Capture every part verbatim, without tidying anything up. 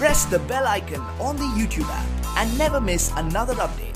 press the bell icon on the YouTube app and never miss another update.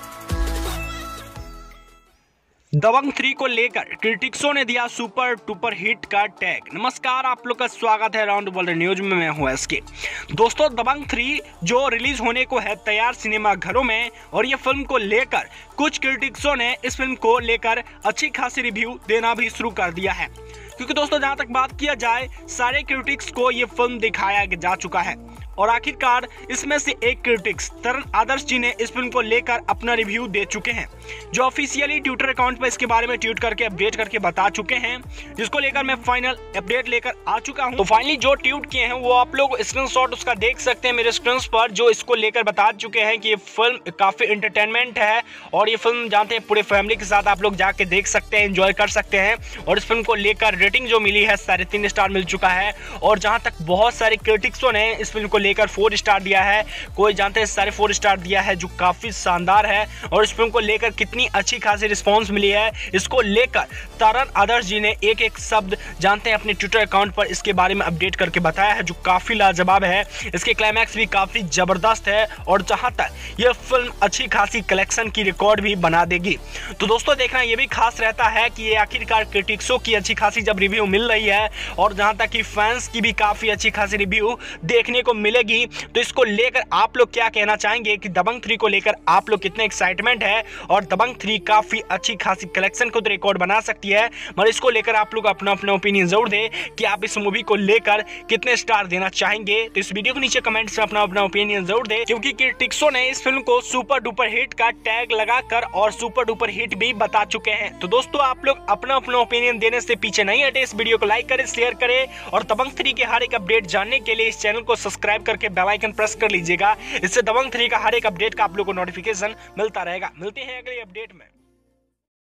Dabangg three को लेकर क्रिटिक्सों ने दिया सुपर डुपर हिट का टैग। नमस्कार, आप लोग का स्वागत है राउंड वर्ल्ड न्यूज में। मैं हूं एसके। दोस्तों, दबंग थ्री जो रिलीज होने को है तैयार सिनेमा घरों में, और ये फिल्म को लेकर कुछ क्रिटिक्सों ने इस फिल्म को लेकर अच्छी खासी रिव्यू देना भी शुरू कर दिया है। क्योंकि दोस्तों, जहां तक बात किया जाए, सारे क्रिटिक्स को ये फिल्म दिखाया जा चुका है और आखिरकार इसमें से एक क्रिटिक्स तरण आदर्श जी ने इस फिल्म को लेकर अपना रिव्यू दे चुके हैं, जो ऑफिशियली ट्विटर अकाउंट पर इसके बारे में ट्वीट करके अपडेट करके बता चुके हैं, जिसको लेकर मैं फाइनल अपडेट लेकर आ चुका हूं। तो फाइनली जो ट्वीट किए हैं वो आप लोग स्क्रीनशॉट उसका देख सकते हैं मेरे स्क्रीन पर, जो इसको लेकर बता चुके हैं कि ये फिल्म काफी एंटरटेनमेंट है और ये फिल्म जानते हैं पूरे फैमिली के साथ आप लोग जाके देख सकते हैं, एंजॉय कर सकते हैं। और इस फिल्म को लेकर रेटिंग जो मिली है साढ़े तीन स्टार मिल चुका है। और जहां तक बहुत सारे क्रिटिक्सों ने इस फिल्म को लेकर फोर स्टार दिया है, कोई जानते हैं सारे फोर स्टार दिया है, जो काफी शानदार है। और इस फिल्म को लेकर कितनी अच्छी खासी रिस्पांस मिली है, इसको लेकर तरण आदर्श जी ने एक एक शब्द जानते हैं अपने ट्विटर अकाउंट पर इसके बारे में अपडेट करके बताया है, जो काफी लाजवाब है। इसके क्लाइमैक्स भी काफी जबरदस्त है और जहां तक यह फिल्म अच्छी खासी कलेक्शन की रिकॉर्ड भी बना देगी। तो दोस्तों, देखना यह भी खास रहता है कि ये आखिरकार क्रिटिक्सों की अच्छी खासी जब रिव्यू मिल रही है और जहां तक कि फैंस की भी काफी अच्छी खासी रिव्यू देखने को मिलेगी, तो इसको लेकर आप लोग क्या कहना चाहेंगे कि दबंग थ्री को लेकर आप लोग कितने एक्साइटमेंट है और दबंग थ्री काफी अच्छी खासी कलेक्शन को रिकॉर्ड बना सकती है। मगर इसको लेकर आप लोग अपना अपना ओपिनियन जरूर दें कि आप इस मूवी को लेकर कितने स्टार देना चाहेंगे। तो इस वीडियो के नीचे कमेंट्स में अपना अपना ओपिनियन जरूर दें, क्योंकि क्रिटिक्सों ने इस फिल्म को सुपर डुपर हिट का टैग लगाकर और सुपर डुपर हिट भी बता चुके हैं। तो दोस्तों, आप लोग अपना अपना ओपिनियन देने से पीछे नहीं हटे। इस वीडियो को लाइक करें, शेयर करें और दबंग थ्री के हर एक अपडेट जानने के लिए इस चैनल को सब्सक्राइब करके बेल आइकन प्रेस कर लीजिएगा। इससे दबंग थ्री का हर एक अपडेट का आप लोगों को नोटिफिकेशन मिलता रहेगा। मिलते हैं अगले अपडेट में।